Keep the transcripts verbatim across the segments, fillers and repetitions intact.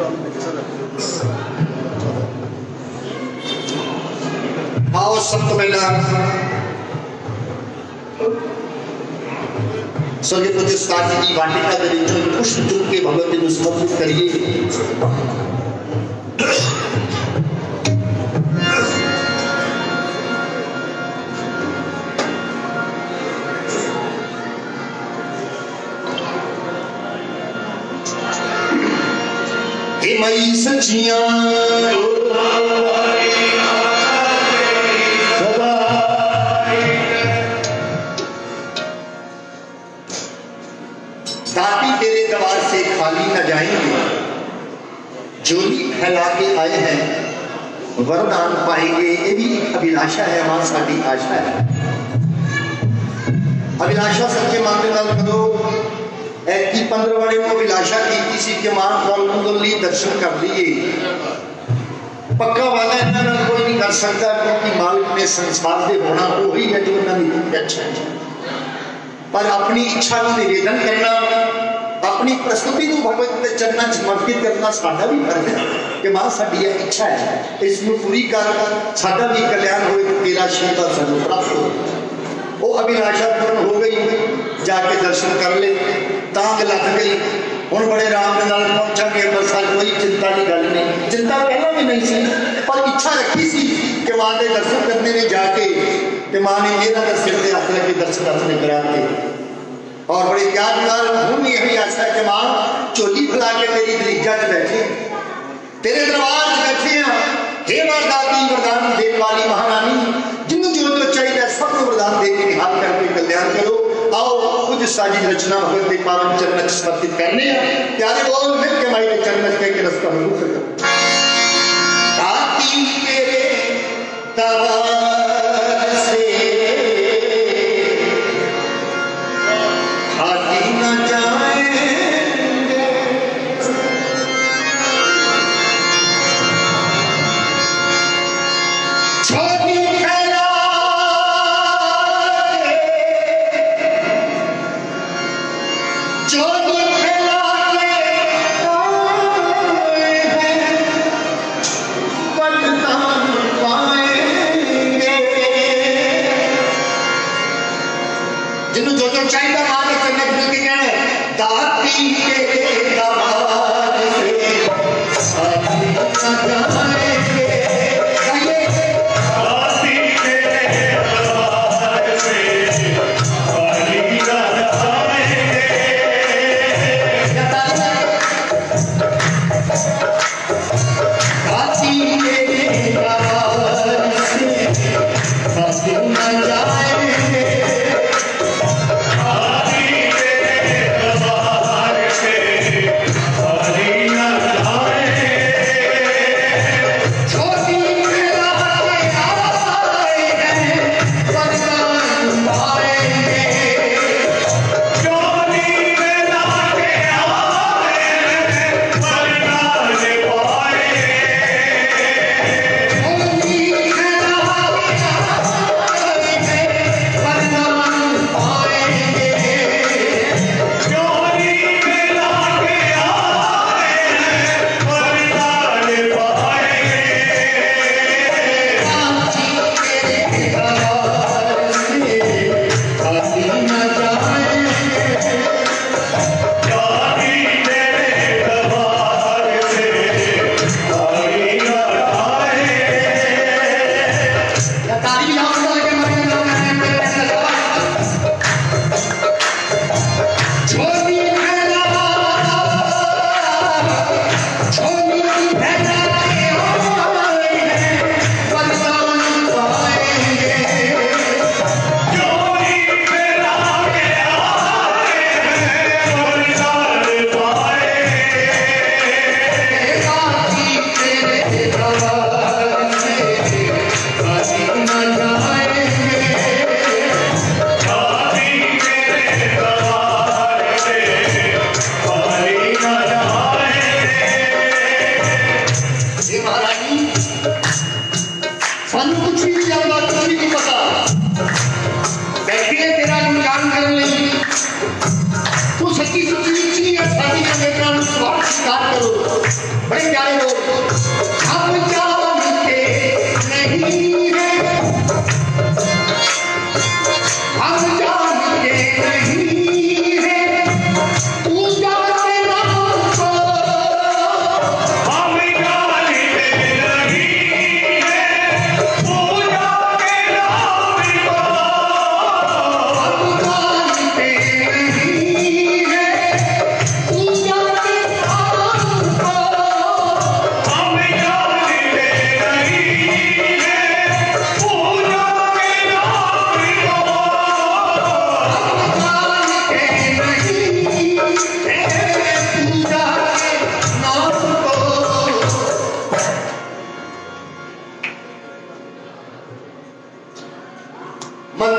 आओ सब तो पहला स्वर्गीय पूज्य उस्ताद जी की वाटिका दे विचों पुष्प चुक के भगवत जी को समर्पित करिए। मई सचियां दाती तेरे दरबार से खाली न जाएंगे, झोली फैला के आए हैं वरदान पाएंगे। ये भी एक अभिलाषा है, हमारी साड़ी आशा है। अभिलाषा सच्चे मानते नाल करो ऐसी पंद्रहवाड़े को अभिलाषा की किसी के मान ली दर्शन कर लिए। पक्का वादा इन्होंने कोई नहीं कर सकता क्योंकि मालिक ने संसार से होना वो ही है जो उन्होंने अच्छा है। पर अपनी इच्छा को निवेदन करना, अपनी प्रस्तुति को भगवत के चरणों समर्पित करना साडा भी फर्ज है कि मां साडी यह इच्छा है, इसमें पूरी कर साडा भी कल्याण हो, तेरा आशीर्वाद सानू प्राप्त हो। वो अभिलाषा पूर्ण हो गई, जाके दर्शन कर ले, तांग लग गई। हुण बड़े आराम नाल पहुंचांगे अंमृतसर, कोई चिंता की गल नहीं। चिंता पहला भी नहीं सी, पर इच्छा रखी सी कि मां के दर्शन करने ने जाके कि मां ने मेरा का सिर से हाथ रख के दर्शन अपने करा के। और बड़े प्यार नाल हूं भी यही आशा है कि मां झोली फैला के तेरी दलीजा च बैठे, तेरे दरबार च बैठे हैं। हे वरदाती वरदान देने वाली महारानी, जिन्हों जो जो चाहिए सब वरदान दे के निहाल करके कल्याण करो। आओ कुछ साजी रचना भगवत के पावन चरण समर्पित करने हैं। प्यारे बोल मिल के माई के चरण के के रास्ता में रुक कर ताकि तेरे दरबार से खाली न जाएंगे, छोटी जो फैला के आए हैं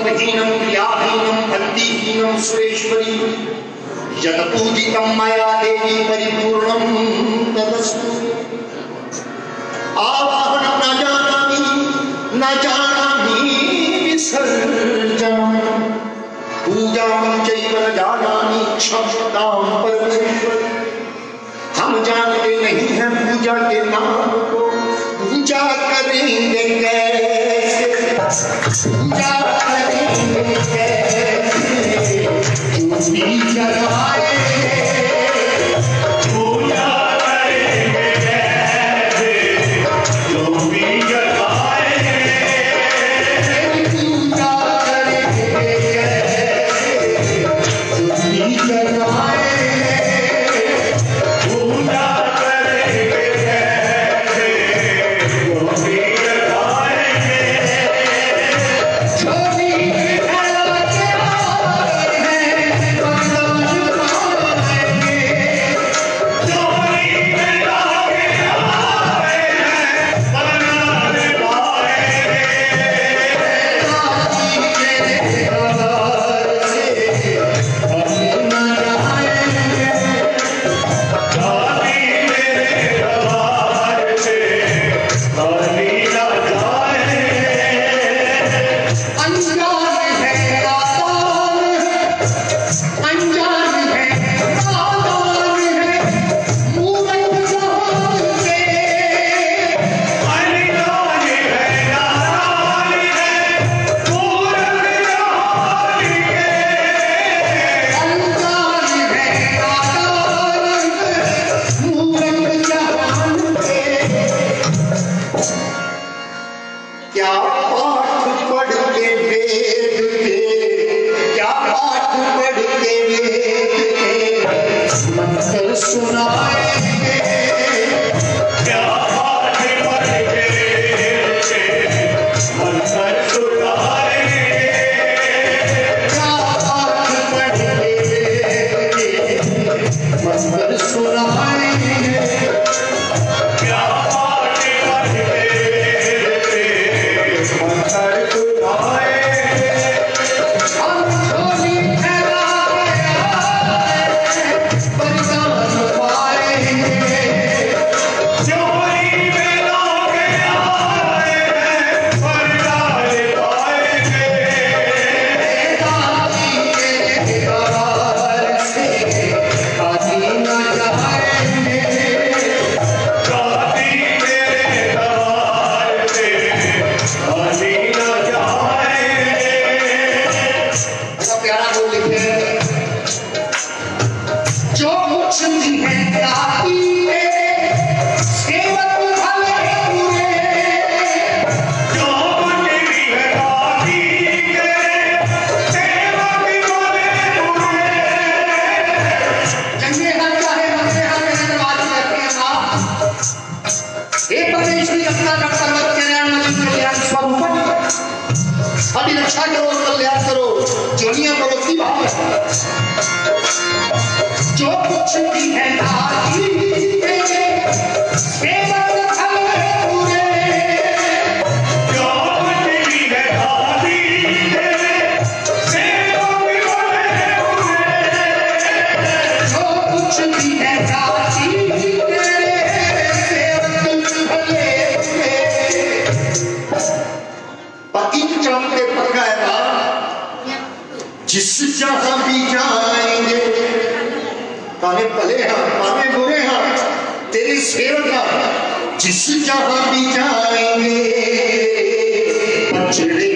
तत्त्वहीनं क्रियाहीनं भक्तिहीनं सुरेश्वरी यत्पूजितं मया देवी परिपूर्णं तदस्तु। आवाहनं न जानामि न जानामि विसर्जनं पूजां चैव न जानामि क्षमतां परमेश्वर। हम जानते नहीं हैं पूजा के नाम को, पूजा करेंगे कैसे, पूजा करेंगे कैसे, जो भी जगाएंगे पूजा करेंगे कैसे, जो भी जगाएंगे पूजा करेंगे कैसे, जो भी जगाएंगे जिस जहां भी जाएंगे, पाने भले हाँ पाने बुरे हाँ तेरी सेवक हाँ, जिस जहां भी जाएंगे पछड़े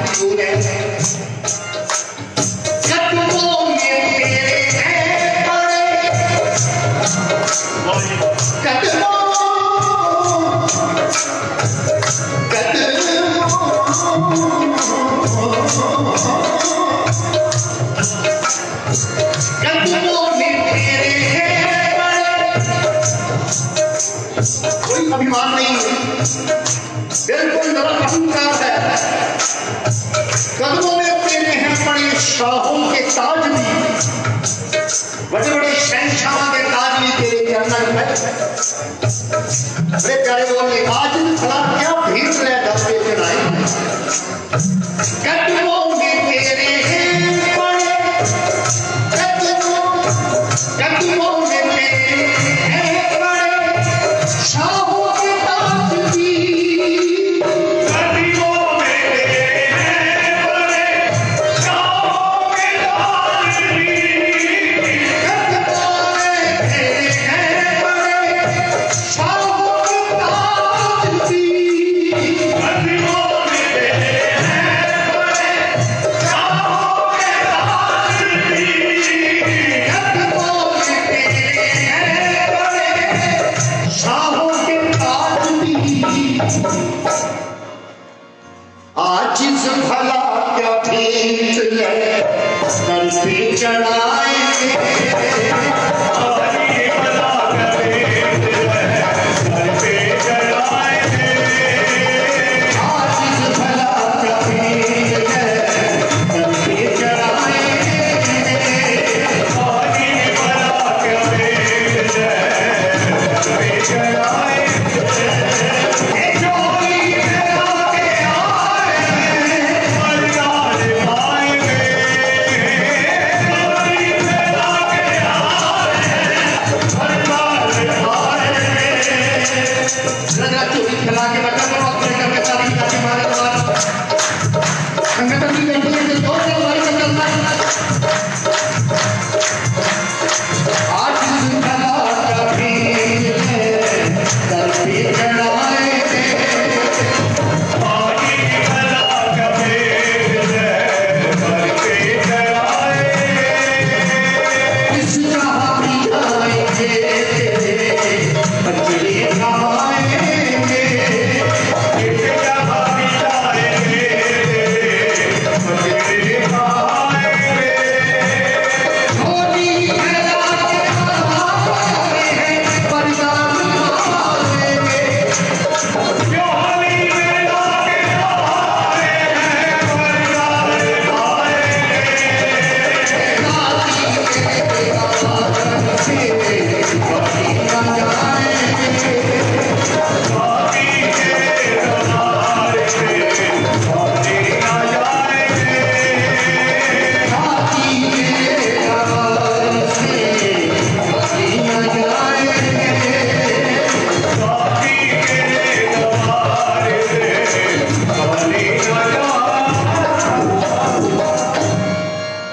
मंजूर है। कदमों में तेरे हैं पड़े, कदमों कदमों में तेरे हैं पड़े, कोई अभिमान नहीं है, बिल्कुल जरा अहंकार है। कदमों में तेरे हैं पड़े शाहों के ताज भी, बड़े बड़े शहंशाह के ताज भी तेरे चरणों में। बड़े प्यारे बोले आज खड़ा क्या भीड़ ले दबे चढ़ाई। कदमों में तेरे हैं पड़े, कदमों कदमों में तेरे हैं पड़े शाहों के ताज भी, कदमों में तेरे हैं पड़े शाहों के ताज भी, कदमों में तेरे हैं पड़े शाहों के ताज भी, कदमों में तेरे हैं पड़े शाहों के ताज भी, कदमों में तेरे हैं पड़े शाहों के ताज भी। आजिज़ भला क्या भेंट ले कर पे चढ़ाए,